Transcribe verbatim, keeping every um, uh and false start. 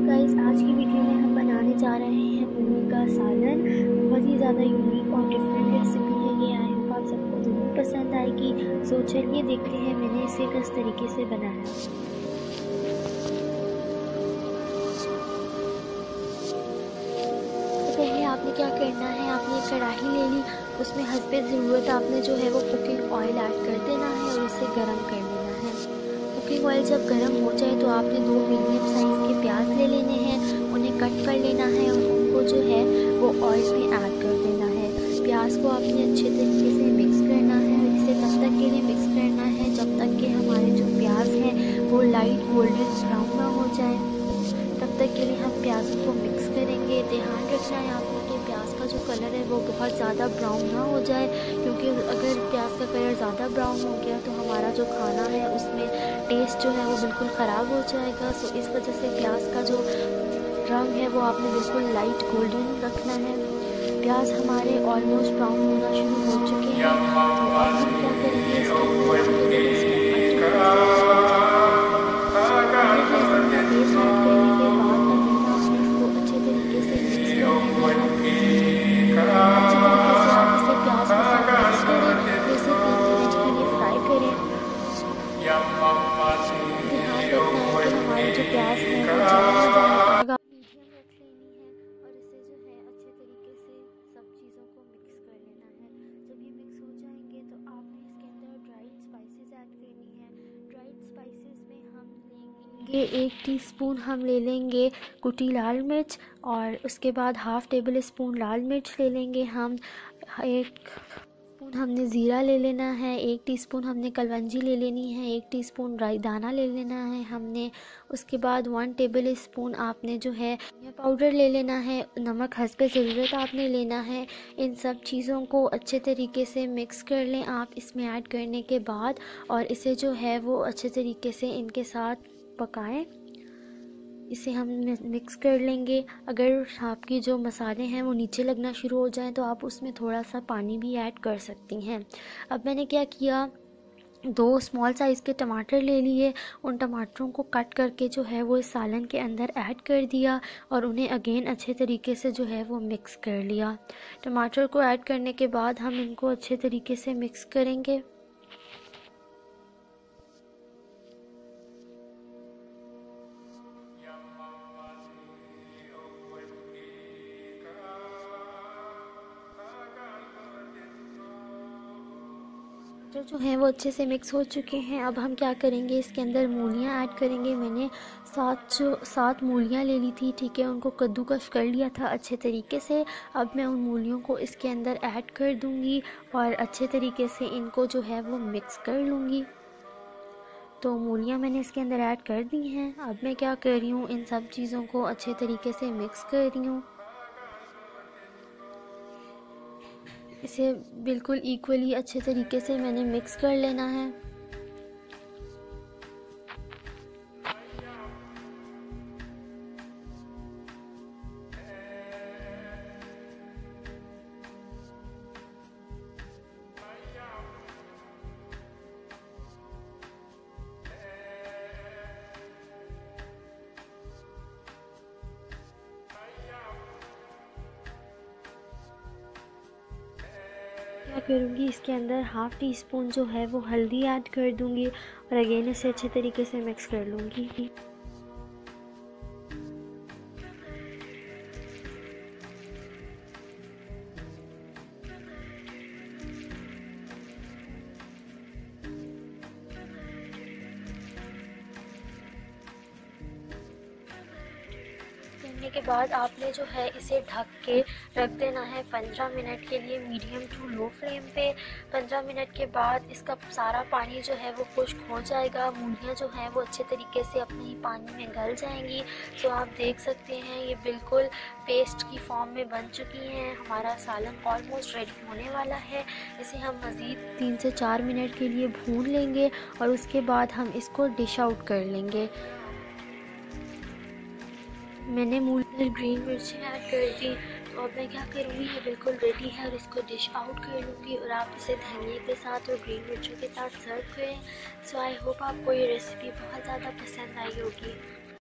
Guys, आज की video में हम बनाने जा रहे हैं मूली का सालन। बहुत ही ज़्यादा यूनिक और डिफरेंट रेसिपी है ये। आई होप आप सबको ज़रूर पसंद आएगी। सो चलिए देखते हैं मैंने इसे किस तरीके से बनाया। तो पहले आपने क्या करना है, आपने एक कढ़ाई ले ली, उसमें हस्बे ज़रूरत आपने जो है वो कुकिंग ऑयल ऐड कर देना है और उसे गर्म कर लेना है। कुकिंग ऑयल जब गर्म हो जाए तो आपने दो मीडियम साइज़ के प्याज ले लेने हैं, उन्हें कट कर लेना है और उनको जो है वो ऑयल में ऐड कर देना है। प्याज को आपने अच्छे तरीके से मिक्स करना है और इसे तब तक के लिए मिक्स करना है जब तक कि हमारे जो प्याज हैं वो लाइट गोल्डन ब्राउन ना हो जाए। तब तक के लिए हम प्याज को मिक्स करेंगे। ध्यान रखना है आपको कि प्याज का जो कलर है वो बहुत ज़्यादा ब्राउन ना हो जाए, क्योंकि अगर प्याज का कलर ज़्यादा ब्राउन हो गया तो हमारा जो खाना है उसमें टेस्ट जो है वो बिल्कुल ख़राब हो जाएगा। सो इस वजह से प्याज का जो रंग है वो आपने बिल्कुल लाइट गोल्डन रखना है। प्याज हमारे ऑलमोस्ट ब्राउन होना शुरू हो चुके हैं, तो अब हम क्या करेंगे, हमारे जो प्याज है वो मीडियम रख लेनी है और इसे जो है अच्छे तरीके से सब चीज़ों को मिक्स कर लेना है। जब ये मिक्स हो जाएंगे तो आपने इसके अंदर ड्राइड स्पाइसेस ऐड करनी है। ड्राइड स्पाइसेस में हम लेंगे एक टीस्पून हम ले लेंगे कुटी लाल मिर्च, और उसके बाद हाफ़ टेबल स्पून लाल मिर्च ले लेंगे हम। एक स्पून हमने ज़ीरा ले लेना है, एक टीस्पून हमने कलवंजी ले लेनी है, एक टीस्पून राई दाना ले लेना है हमने। उसके बाद वन टेबल स्पून आपने जो है धनिया पाउडर ले लेना है। नमक हस्बे ज़रूरत आपने लेना है। इन सब चीज़ों को अच्छे तरीके से मिक्स कर लें आप इसमें ऐड करने के बाद, और इसे जो है वो अच्छे तरीके से इनके साथ पकाएं। इसे हम मिक्स कर लेंगे। अगर आपकी जो मसाले हैं वो नीचे लगना शुरू हो जाएं तो आप उसमें थोड़ा सा पानी भी ऐड कर सकती हैं। अब मैंने क्या किया, दो स्मॉल साइज़ के टमाटर ले लिए, उन टमाटरों को कट करके जो है वो इस सालन के अंदर ऐड कर दिया और उन्हें अगेन अच्छे तरीके से जो है वो मिक्स कर लिया। टमाटर को ऐड करने के बाद हम इनको अच्छे तरीके से मिक्स करेंगे। टमाटर जो हैं वो अच्छे से मिक्स हो चुके हैं। अब हम क्या करेंगे, इसके अंदर मूलियाँ ऐड करेंगे। मैंने सात जो सात मूलियाँ ले ली थी, ठीक है, उनको कद्दूकस कर लिया था अच्छे तरीके से। अब मैं उन मूलियों को इसके अंदर ऐड कर दूंगी और अच्छे तरीके से इनको जो है वो मिक्स कर लूँगी। तो मूलियाँ मैंने इसके अंदर ऐड कर दी हैं। अब मैं क्या कर रही हूँ, इन सब चीज़ों को अच्छे तरीके से मिक्स कर रही हूँ। इसे बिल्कुल इक्वली अच्छे तरीके से मैंने मिक्स कर लेना है। क्या करूँगी, इसके अंदर हाफ़ टी स्पून जो है वो हल्दी ऐड कर दूँगी और अगेन इसे अच्छे तरीके से मिक्स कर लूँगी। करने के बाद आपने जो है इसे ढक के रख देना है पंद्रह मिनट के लिए मीडियम टू लो फ्लेम पे। पंद्रह मिनट के बाद इसका सारा पानी जो है वो खुश्क हो जाएगा। मूलियाँ जो हैं वो अच्छे तरीके से अपने ही पानी में गल जाएंगी। तो आप देख सकते हैं ये बिल्कुल पेस्ट की फॉर्म में बन चुकी हैं। हमारा सालन ऑलमोस्ट रेडी होने वाला है। इसे हम मज़ीद तीन से चार मिनट के लिए भून लेंगे और उसके बाद हम इसको डिश आउट कर लेंगे। मैंने मूली ग्रीन मिर्ची ऐड कर दी, तो अब मैं क्या करूँगी, ये बिल्कुल रेडी है और इसको डिश आउट कर लूँगी और आप इसे धनिए के साथ और ग्रीन मिर्चों के साथ सर्व करें। सो आई होप आपको ये रेसिपी बहुत ज़्यादा पसंद आई होगी।